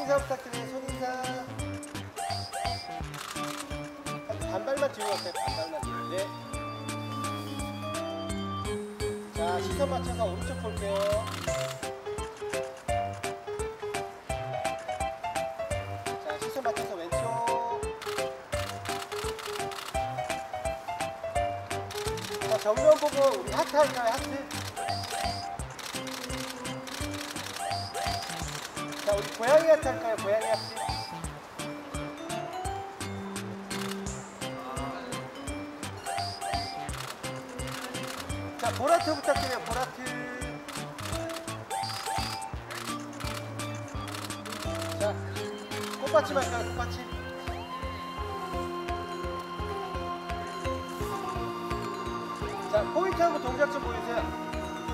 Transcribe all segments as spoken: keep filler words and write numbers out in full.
손인사 부탁드려요. 손인사. 한 반발만 뒤로 갈까요? 반발만 뒤로. 네. 자, 시선 맞춰서 오른쪽 볼게요. 자, 시선 맞춰서 왼쪽. 자, 정면 보고 우리 하트 할까요? 하트. 자, 우리 고양이 하트 할까요? 고양이 하트. 자, 보라트 부탁드려요. 보라트. 자, 꽃받침 할까요? 꽃받침. 자, 포인트하고 동작 좀 보여주세요.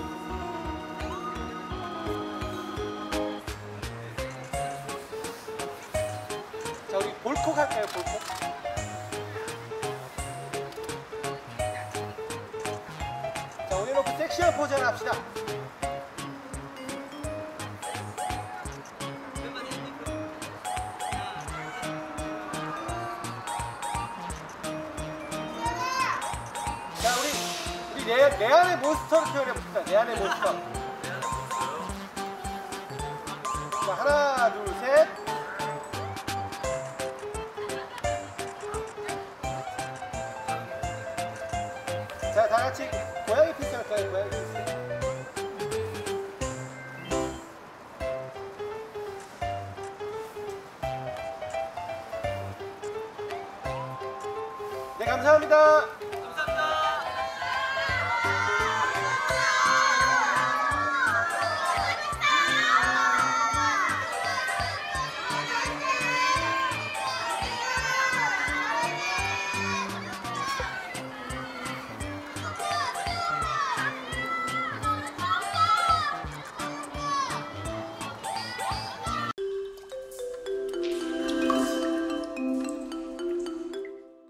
자, 우리 볼콕 할까요? 볼콕. 자, 올려놓고 섹시한 포즈 하나 합시다. 자, 우리 우리 내, 내 안의 몬스터를 표현해봅시다. 내 안의 몬스터. 자, 하나, 둘, 셋. 자, 다 같이 고양이 피스 할까요? 고양이 피스. 네, 감사합니다.